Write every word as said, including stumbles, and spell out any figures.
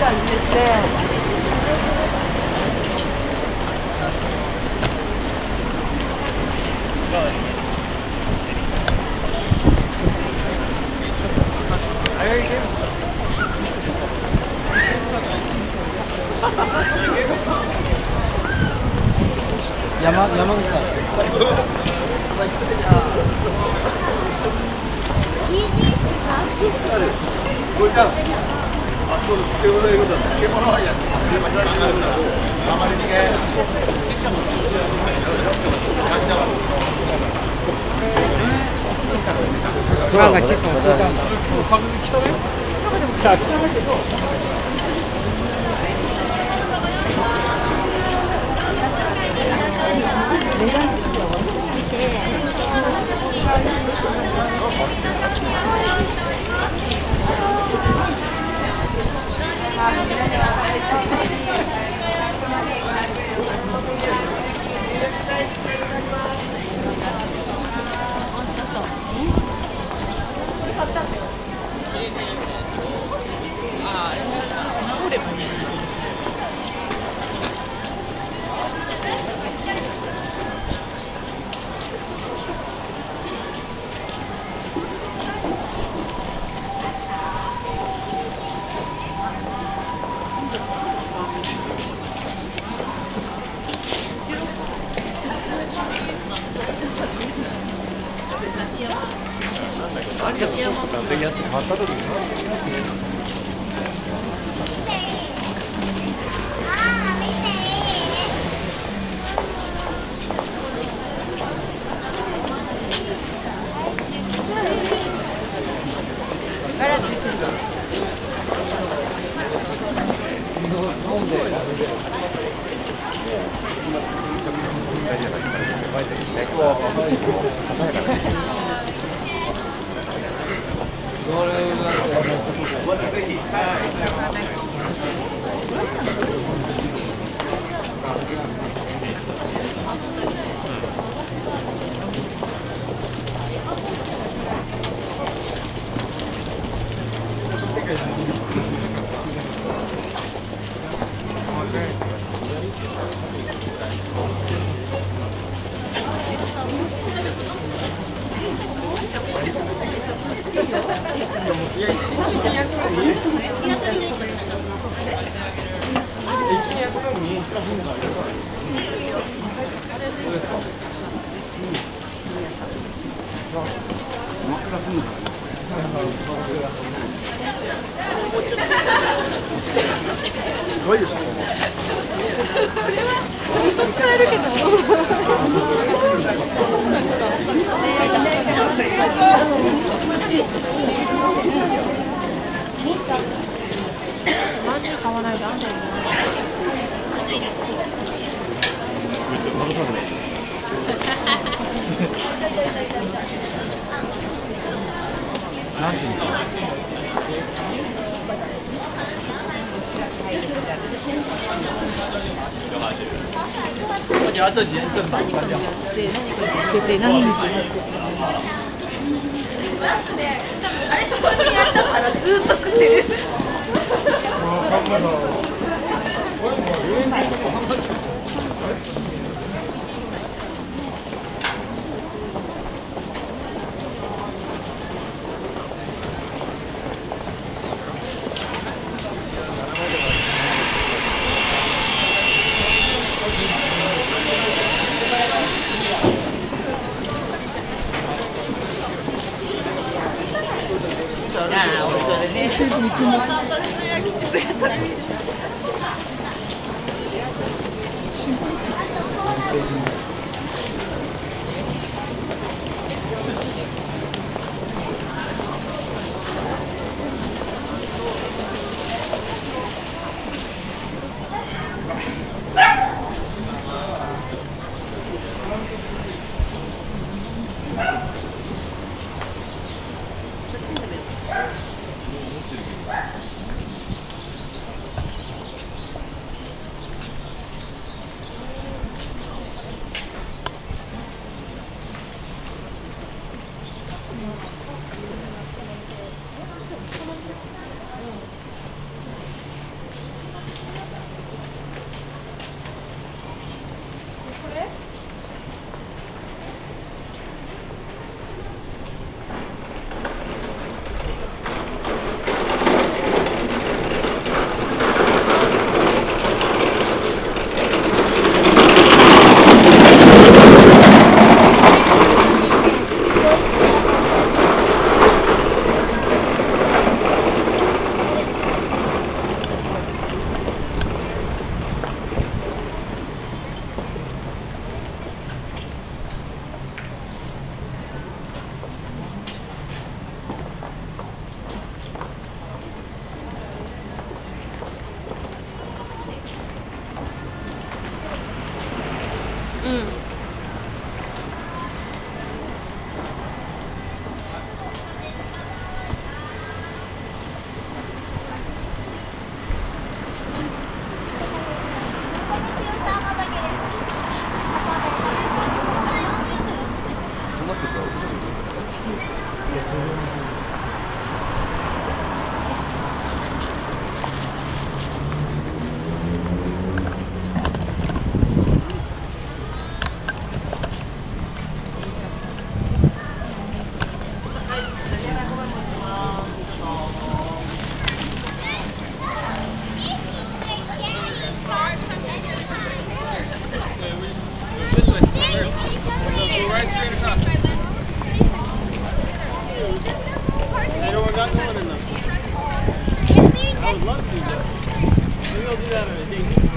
感じですね。 山山口さん。これじゃあ、あそこの漬物いるんだ。漬物はやって。あまりにね。 なんかちょっと風に来たね。来た来たけど。 メガンチクスを見て。 すごいですね。 これはちょっと伝えるけど。マジ買わないとあんたに。 なんていうの。 我觉得这几天正版关掉。 つけて何に。 あれ職人やったからずっと食ってる。ああ、おそれね。 This way. Go right straight across. They don't got no one in them. I would love to do that. Maybe I'll do that on a date.